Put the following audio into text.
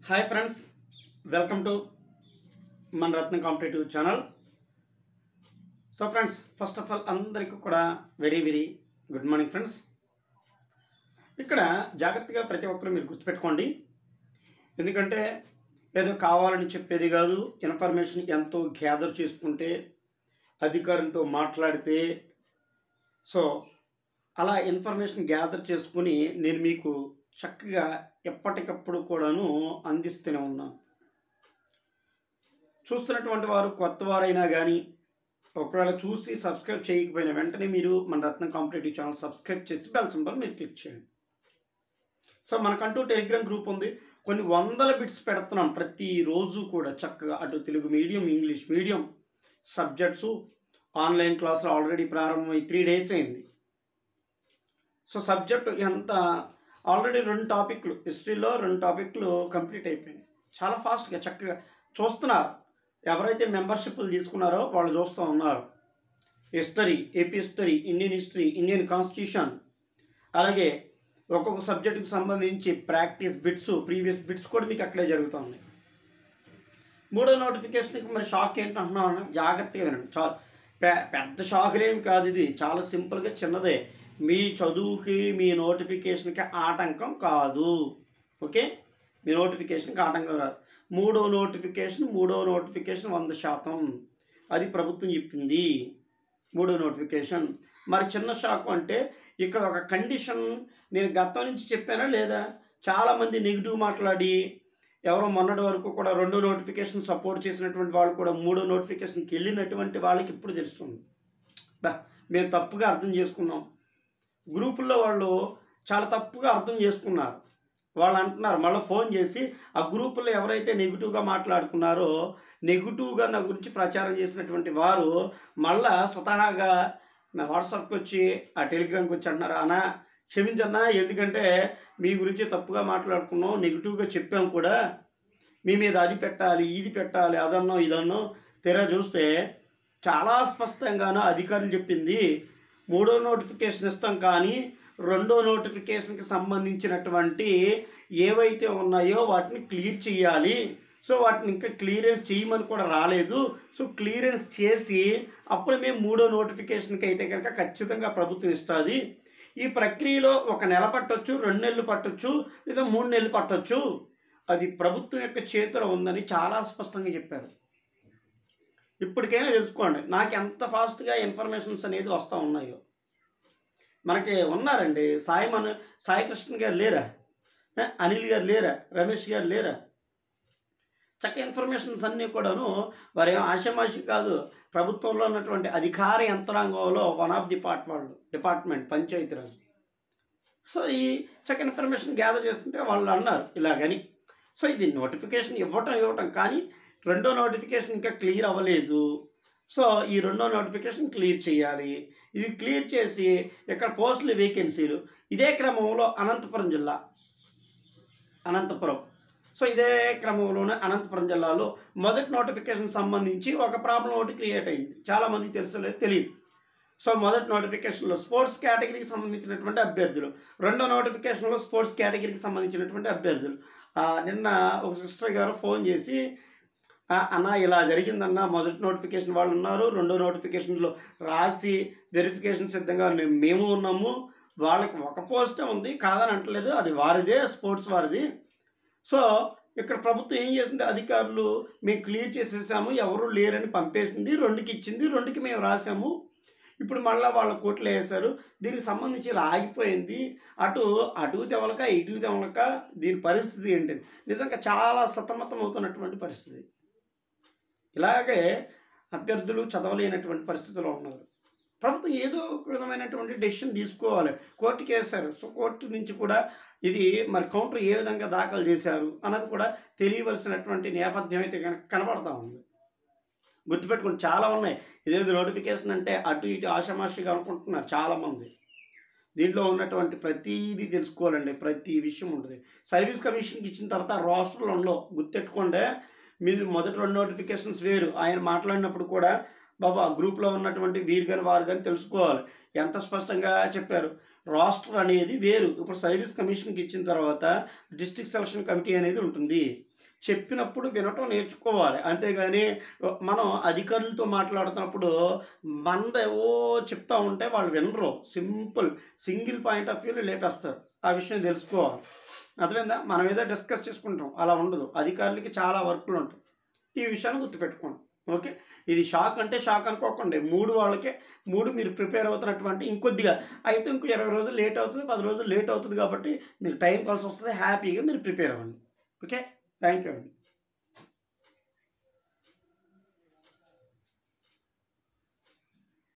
Hi friends, welcome to మన Ratna competitive channel. So friends, first of all అందరికీ కూడా very good morning friends. ఇక్కడ జాగ్రత్తగా ప్రతి ఒక్కరు మీరు గుర్తుపెట్టుకోండి. ఎందుకంటే ఏదో కావాలని చెప్పేది కాదు. ఇన్ఫర్మేషన్ ఎంతో గ్యాదర్ చేసుకుంటే, అధికారులతో మాట్లాడితే, సో అలా ఇన్ఫర్మేషన్ గ్యాదర్ చేసుకుని నేను మీకు చక్కగా ఎప్పటికప్పుడు కూడాను అందిస్తూనే ఉన్నాను. చూస్తున్నటువంటి వారు కొత్త వారైనా కానీ ఒకవేళ చూసి సబ్స్క్రైబ్ చేయకపోయినా వెంటనే మీరు మన రత్న కాంపిటేటివ్ ఛానల్ సబ్స్క్రైబ్ చేసి బెల్ సింబల్ మీరు క్లిక్ చేయండి. సో మనకంటూ టెలిగ్రామ్ గ్రూప్ ఉంది. కొన్ని వందల బిట్స్ పెడుతున్నాం ప్రతిరోజు కూడా చక్కగా. అటు Telugu medium, English medium subjects online క్లాసులు ఆల్రెడీ ప్రారంభమై 3 days అయింది. సో సబ్జెక్టు ఎంత ఆల్రెడీ 2 టాపిక్లు, హిస్టరీలో 2 టాపిక్లు కంప్లీట్ అయిపోయినాయి. చాలా ఫాస్ట్గా చక్కగా చూస్తున్నారు. ఎవరైతే మెంబర్షిప్లు తీసుకున్నారో వాళ్ళు చూస్తూ ఉన్నారు. History, AP history, Indian history, Indian constitution, అలాగే ఒక్కొక్క సబ్జెక్టుకి సంబంధించి ప్రాక్టీస్ బిట్స్, ప్రీవియస్ బిట్స్ కూడా మీకు అక్కడే జరుగుతూ ఉన్నాయి. 3వ నోటిఫికేషన్కి మరి షాక్ ఏంటంటున్నాను, జాగ్రత్తగా వినండి. చాలా పెద్ద షాకులేమి కాదు, ఇది చాలా సింపుల్గా చిన్నదే. మీ చదువుకి, మీ నోటిఫికేషన్కి ఆటంకం కాదు. ఓకే, మీ నోటిఫికేషన్కి ఆటంకం కాదు. 3వ నోటిఫికేషన్ 100% అది ప్రభుత్వం చెప్పింది. 3వ నోటిఫికేషన్ మరి చిన్న షాక్ అంటే ఇక్కడ ఒక కండిషన్ నేను గతం నుంచి చెప్పానా లేదా? చాలామంది నెగిటివ్ మాట్లాడి ఎవరో మొన్నటి వరకు కూడా 2వ నోటిఫికేషన్ సపోర్ట్ చేసినటువంటి వాళ్ళు కూడా 3వ నోటిఫికేషన్కి వెళ్ళినటువంటి వాళ్ళకి ఇప్పుడు తెలుస్తుంది. మేము తప్పుగా అర్థం చేసుకున్నాం. గ్రూపుల్లో వాళ్ళు చాలా తప్పుగా అర్థం చేసుకున్నారు. వాళ్ళు అంటున్నారు, మళ్ళీ ఫోన్ చేసి ఆ గ్రూపుల్లో ఎవరైతే నెగిటివ్గా మాట్లాడుకున్నారో, నెగిటివ్గా నా గురించి ప్రచారం చేసినటువంటి వారు మళ్ళా స్వతహాగా నా వాట్సాప్కి వచ్చి, ఆ టెలిగ్రామ్కి వచ్చి అంటున్నారు, అన్నా క్షమించన్నా, ఎందుకంటే మీ గురించి తప్పుగా మాట్లాడుకున్నాం, నెగిటివ్గా చెప్పాం కూడా, మీ మీద అది పెట్టాలి, ఇది పెట్టాలి, అదన్నో ఇదన్నో. తెరా చూస్తే చాలా స్పష్టంగానూ అధికారులు చెప్పింది 3వ నోటిఫికేషన్ ఇస్తాం, కానీ 2వ నోటిఫికేషన్కి సంబంధించినటువంటి ఏవైతే ఉన్నాయో వాటిని క్లియర్ చేయాలి. సో వాటిని ఇంకా క్లియరెన్స్ చేయమని కూడా రాలేదు. సో క్లియరెన్స్ చేసి అప్పుడు మేము 3వ నోటిఫికేషన్కి అయితే కనుక ఖచ్చితంగా ప్రభుత్వం ఇస్తుంది. ఈ ప్రక్రియలో 1 నెల పట్టొచ్చు, 2 నెలలు పట్టొచ్చు, లేదా 3 నెలలు పట్టొచ్చు. అది ప్రభుత్వం యొక్క చేతిలో ఉందని చాలా స్పష్టంగా చెప్పారు. ఇప్పటికైనా తెలుసుకోండి నాకు ఎంత ఫాస్ట్గా ఇన్ఫర్మేషన్స్ అనేది వస్తూ ఉన్నాయో. మనకి ఉన్నారండి, సాయి కృష్ణ గారు లేరా, అనిల్ గారు లేరా, రమేష్ గారు లేరా? చక్క ఇన్ఫర్మేషన్స్ అన్నీ కూడాను వారి ఆషామాషి కాదు. ప్రభుత్వంలో ఉన్నటువంటి అధికార యంత్రాంగంలో one of the department Panchayati Raj. So ఈ చక్క ఇన్ఫర్మేషన్ గ్యాదర్ చేస్తుంటే వాళ్ళు అన్నారు ఇలాగని. సో ఇది నోటిఫికేషన్ ఇవ్వటం కానీ 2వ నోటిఫికేషన్ ఇంకా క్లియర్ అవ్వలేదు. సో ఈ 2వ నోటిఫికేషన్ క్లియర్ చేయాలి. ఇది క్లియర్ చేసి ఇక్కడ పోస్టుల వేకెన్సీలు ఇదే క్రమంలో అనంతపురం సో ఇదే క్రమంలోనే అనంతపురం జిల్లాలో మొదటి నోటిఫికేషన్ సంబంధించి ఒక ప్రాబ్లం ఒకటి క్రియేట్ అయింది. చాలామందికి తెలియదు. సో మొదటి నోటిఫికేషన్లో స్పోర్ట్స్ కేటగిరీకి సంబంధించినటువంటి అభ్యర్థులు, 2వ నోటిఫికేషన్లో స్పోర్ట్స్ కేటగిరీకి సంబంధించినటువంటి అభ్యర్థులు. నిన్న ఒక సిస్టర్ గారు ఫోన్ చేసి, అన్న ఇలా జరిగిందన్న, మొదటి నోటిఫికేషన్ వాళ్ళు ఉన్నారు, 2వ నోటిఫికేషన్లో రాసి వెరిఫికేషన్ సిద్ధంగా మేము ఉన్నాము, వాళ్ళకి ఒక పోస్టే ఉంది, కాదని అంటలేదు, అది వారిదే, స్పోర్ట్స్ వారిది. సో ఇక్కడ ప్రభుత్వం ఏం చేసింది, అధికారులు మేము క్లియర్ చేసేసాము, ఎవరు లేరని పంపేసింది, 2కి ఇచ్చింది, 2కి మేము రాసాము. ఇప్పుడు మళ్ళీ వాళ్ళ కోట్లు వేశారు. దీనికి సంబంధించి ఇలా ఆగిపోయింది. అటు తెవలక ఇటు తెవలక దీని పరిస్థితి ఏంటంటే నిజంగా చాలా సతమతం అవుతున్నటువంటి పరిస్థితి. ఇలాగే అభ్యర్థులు చదవలేనటువంటి పరిస్థితిలో ఉన్నారు. ప్రభుత్వం ఏదో ఒక విధమైనటువంటి డెసిషన్ తీసుకోవాలి. కోర్టుకి వేశారు. సో కోర్టు నుంచి కూడా ఇది మరి కౌంటర్ ఏ విధంగా దాఖలు చేశారు అన్నది కూడా తెలియవలసినటువంటి నేపథ్యం అయితే కనబడతా ఉంది. గుర్తుపెట్టుకుని చాలా ఉన్నాయి. ఇదేదో నోటిఫికేషన్ అంటే అటు ఇటు ఆషామాషిగా అనుకుంటున్నారు చాలామంది. దీంట్లో ఉన్నటువంటి ప్రతిదీ తెలుసుకోవాలండి, ప్రతి విషయం ఉంటుంది. సర్వీస్ కమిషన్కి ఇచ్చిన తర్వాత రాష్ట్రంలో గుర్తెట్టుకోండి, మీరు మొదటి 2 నోటిఫికేషన్స్ వేరు. ఆయన మాట్లాడినప్పుడు కూడా బాబా గ్రూప్లో ఉన్నటువంటి వీరు కానీ వారు కానీ తెలుసుకోవాలి. ఎంత స్పష్టంగా చెప్పారు. రాష్ట్రం అనేది వేరు. ఇప్పుడు సర్వీస్ కమిషన్కి ఇచ్చిన తర్వాత డిస్ట్రిక్ట్ సెలక్షన్ కమిటీ అనేది ఉంటుంది. చెప్పినప్పుడు వినటం నేర్చుకోవాలి. అంతేగాని మనం అధికారులతో మాట్లాడుతున్నప్పుడు మనదేవో చెప్తా ఉంటే వాళ్ళు వినరు. సింగిల్ పాయింట్ ఆఫ్ వ్యూలో లేపేస్తారు. ఆ విషయం తెలుసుకోవాలి. అర్థమైందా? మనం ఏదో డిస్కస్ చేసుకుంటాం. అలా ఉండదు. అధికారులకి చాలా వర్కులు ఉంటాయి. ఈ విషయాన్ని గుర్తుపెట్టుకోండి. ఓకే. ఇది షాక్ అంటే షాక్ అనుకోకండి. 3 వాళ్ళకే 3 మీరు ప్రిపేర్ అవుతున్నటువంటి ఇంకొద్దిగా అయితే ఇంకో 20 రోజులు లేట్ అవుతుంది, 10 రోజులు లేట్ అవుతుంది కాబట్టి మీకు టైం కలిసి వస్తుంది. హ్యాపీగా మీరు ప్రిపేర్ అవ్వండి. ఓకే. థ్యాంక్ యూ అండి.